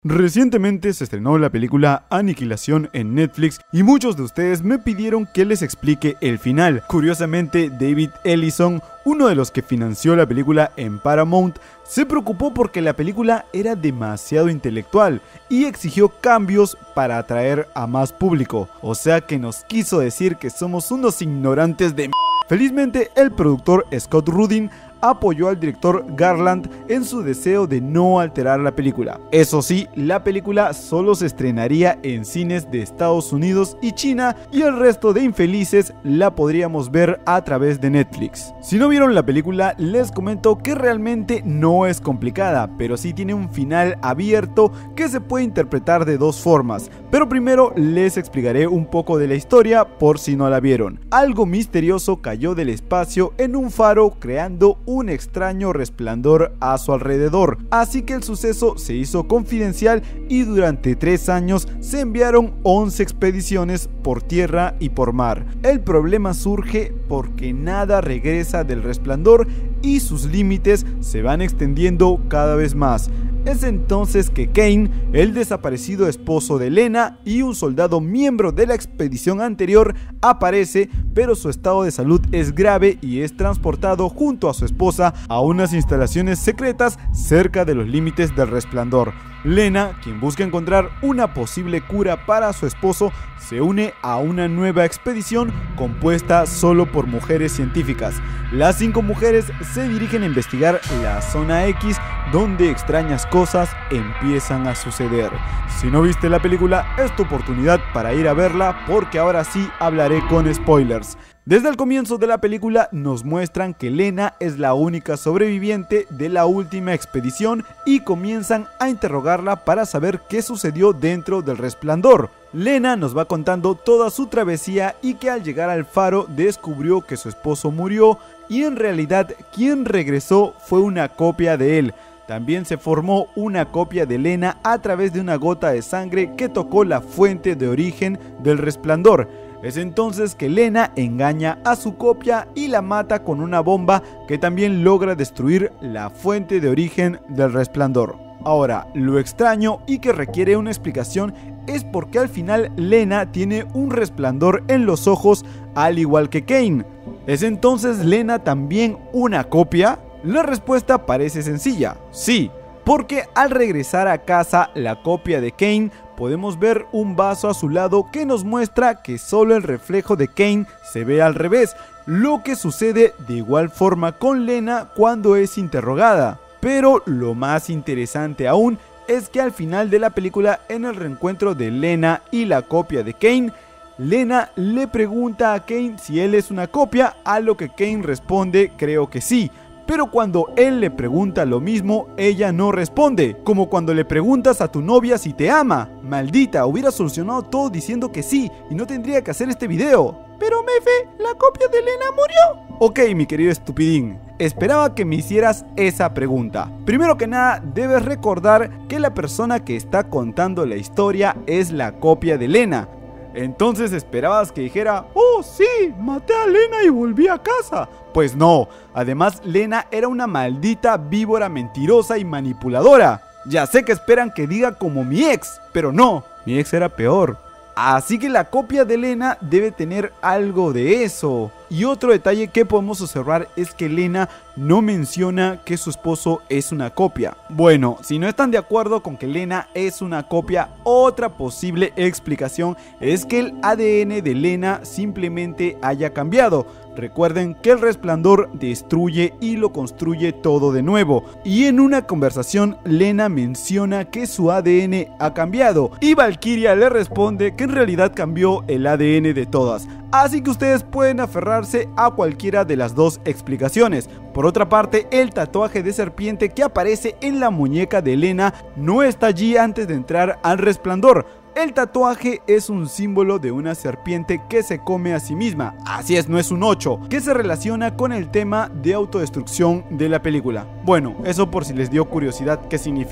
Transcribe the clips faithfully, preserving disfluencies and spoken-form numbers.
Recientemente se estrenó la película Aniquilación en Netflix y muchos de ustedes me pidieron que les explique el final. Curiosamente, David Ellison, uno de los que financió la película en Paramount, se preocupó porque la película era demasiado intelectual y exigió cambios para atraer a más público. O sea que nos quiso decir que somos unos ignorantes de m***. Felizmente, el productor Scott Rudin apoyó al director Garland en su deseo de no alterar la película. Eso sí, la película solo se estrenaría en cines de Estados Unidos y China, y el resto de infelices la podríamos ver a través de Netflix. Si no vieron la película, les comento que realmente no es complicada, pero sí tiene un final abierto que se puede interpretar de dos formas. Pero primero les explicaré un poco de la historia por si no la vieron. Algo misterioso cayó del espacio en un faro, creando un extraño resplandor a su alrededor, así que el suceso se hizo confidencial y durante tres años se enviaron once expediciones por tierra y por mar. El problema surge porque nada regresa del resplandor y sus límites se van extendiendo cada vez más. Es entonces que Kane, el desaparecido esposo de Lena y un soldado miembro de la expedición anterior, aparece, pero su estado de salud es grave y es transportado junto a su esposa a unas instalaciones secretas cerca de los límites del resplandor. Lena, quien busca encontrar una posible cura para su esposo, se une a una nueva expedición compuesta solo por mujeres científicas. Las cinco mujeres se dirigen a investigar la Zona X, donde extrañas cosas empiezan a suceder. Si no viste la película, es tu oportunidad para ir a verla, porque ahora sí hablaré con spoilers. Desde el comienzo de la película nos muestran que Lena es la única sobreviviente de la última expedición y comienzan a interrogarla para saber qué sucedió dentro del resplandor. Lena nos va contando toda su travesía y que al llegar al faro descubrió que su esposo murió y en realidad quien regresó fue una copia de él. También se formó una copia de Lena a través de una gota de sangre que tocó la fuente de origen del resplandor. Es entonces que Lena engaña a su copia y la mata con una bomba que también logra destruir la fuente de origen del resplandor. Ahora, lo extraño y que requiere una explicación es porque al final Lena tiene un resplandor en los ojos al igual que Kane. ¿Es entonces Lena también una copia? La respuesta parece sencilla, sí, porque al regresar a casa la copia de Kane podemos ver un vaso a su lado que nos muestra que solo el reflejo de Kane se ve al revés, lo que sucede de igual forma con Lena cuando es interrogada. Pero lo más interesante aún es que al final de la película, en el reencuentro de Lena y la copia de Kane, Lena le pregunta a Kane si él es una copia, a lo que Kane responde creo que sí. Pero cuando él le pregunta lo mismo, ella no responde, como cuando le preguntas a tu novia si te ama. Maldita, hubiera solucionado todo diciendo que sí y no tendría que hacer este video. Pero Mefe, la copia de Lena murió. Ok, mi querido estupidín, esperaba que me hicieras esa pregunta. Primero que nada, debes recordar que la persona que está contando la historia es la copia de Lena. Entonces esperabas que dijera, oh sí, maté a Lena y volví a casa. Pues no, además Lena era una maldita víbora mentirosa y manipuladora. Ya sé que esperan que diga como mi ex, pero no, mi ex era peor. Así que la copia de Lena debe tener algo de eso. Y otro detalle que podemos observar es que Lena no menciona que su esposo es una copia. Bueno, si no están de acuerdo con que Lena es una copia, otra posible explicación es que el A D N de Lena simplemente haya cambiado. Recuerden que el resplandor destruye y lo construye todo de nuevo. Y en una conversación, Lena menciona que su A D N ha cambiado. Y Valkyria le responde que en realidad cambió el A D N de todas. Así que ustedes pueden aferrarse a cualquiera de las dos explicaciones. Por otra parte, el tatuaje de serpiente que aparece en la muñeca de Lena no está allí antes de entrar al resplandor. El tatuaje es un símbolo de una serpiente que se come a sí misma, así es, no es un ocho, que se relaciona con el tema de autodestrucción de la película. Bueno, eso por si les dio curiosidad qué significa.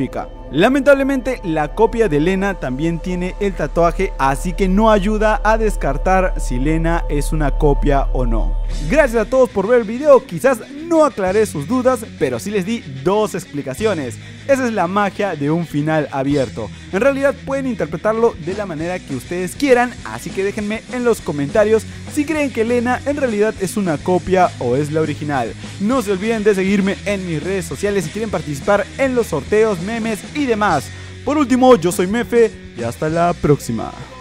Lamentablemente la copia de Lena también tiene el tatuaje, así que no ayuda a descartar si Lena es una copia o no. Gracias a todos por ver el video, quizás no aclaré sus dudas, pero sí les di dos explicaciones. Esa es la magia de un final abierto. En realidad pueden interpretarlo de la manera que ustedes quieran, así que déjenme en los comentarios si creen que Lena en realidad es una copia o es la original. No se olviden de seguirme en mis redes sociales si quieren participar en los sorteos, memes y demás. Por último, yo soy Mefe y hasta la próxima.